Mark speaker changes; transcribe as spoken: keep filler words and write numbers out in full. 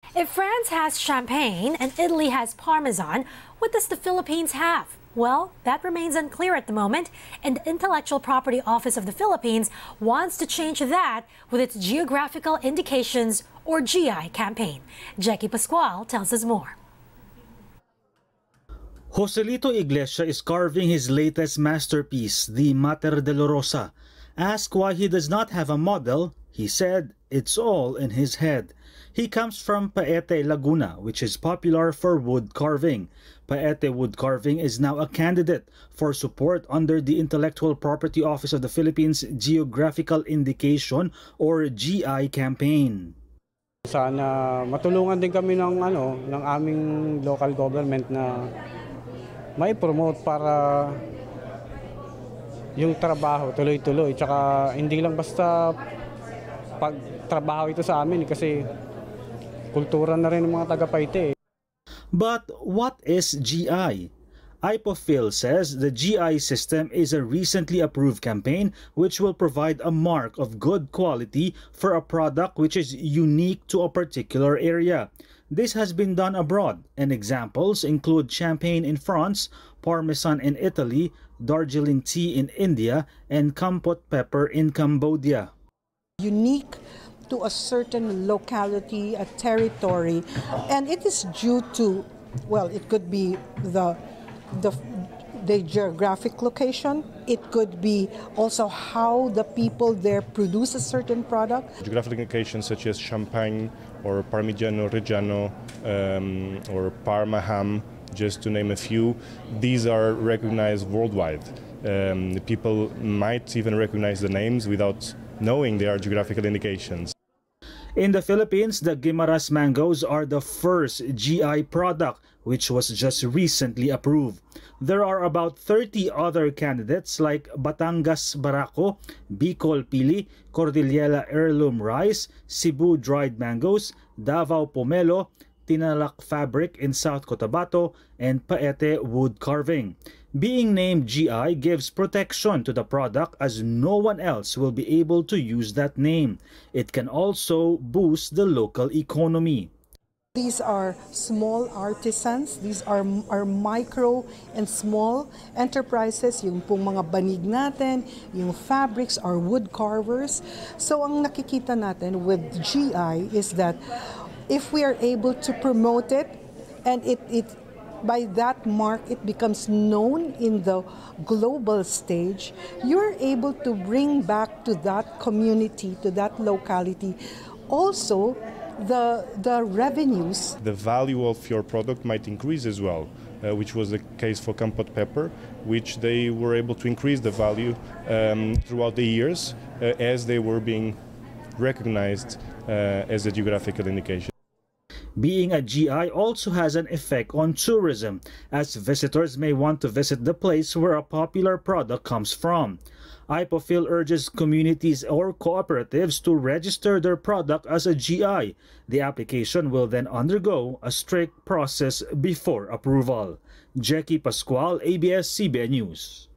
Speaker 1: If France has champagne and Italy has parmesan, what does the Philippines have? Well, that remains unclear at the moment, and the Intellectual Property Office of the Philippines wants to change that with its Geographical Indications or G I campaign. Jackie Pascual tells us more.
Speaker 2: Joselito Iglesia is carving his latest masterpiece, the Mater de la Rosa. Asked why he does not have a model, he said it's all in his head. He comes from Paete, Laguna, which is popular for wood carving. Paete wood carving is now a candidate for support under the Intellectual Property Office of the Philippines Geographical Indication or G I campaign.
Speaker 3: Sana matulungan din kami ng ano ng aming local government na may promote para yung trabaho tuloy-tuloy, tsaka hindi lang basta pagtrabaho ito sa amin kasi kultura na rin ng mga taga-Paite.
Speaker 2: But what is G I? I P O P H L says the G I system is a recently approved campaign which will provide a mark of good quality for a product which is unique to a particular area. This has been done abroad, and examples include champagne in France, parmesan in Italy, Darjeeling tea in India, and kampot pepper in Cambodia.
Speaker 4: Unique to a certain locality, a territory, and it is due to, well, it could be the the the geographic location. It could be also how the people there produce a certain product.
Speaker 5: Geographic indications such as champagne or parmigiano reggiano um, or parma ham, just to name a few, these are recognized worldwide. Um, the people might even recognize the names without knowing they are geographical indications.
Speaker 2: In the Philippines, the Guimaras mangoes are the first G I product, which was just recently approved. There are about thirty other candidates like Batangas Barako, Bicol Pili, Cordillera Heirloom Rice, Cebu dried mangoes, Davao Pomelo, Tinalak fabric in South Cotabato, and Paete wood carving. Being named G I gives protection to the product as no one else will be able to use that name. It can also boost the local economy.
Speaker 4: These are small artisans, these are, are micro and small enterprises, yung pong mga banig natin, yung fabrics, are wood carvers. So ang nakikita natin with G I is that if we are able to promote it, and it, it by that mark it becomes known in the global stage, you're able to bring back to that community, to that locality, also the, the revenues.
Speaker 5: The value of your product might increase as well, uh, which was the case for kampot pepper, which they were able to increase the value um, throughout the years uh, as they were being recognized uh, as a geographical indication.
Speaker 2: Being a G I also has an effect on tourism, as visitors may want to visit the place where a popular product comes from. I P O P H L urges communities or cooperatives to register their product as a G I. The application will then undergo a strict process before approval. Jackie Pascual, A B S C B N News.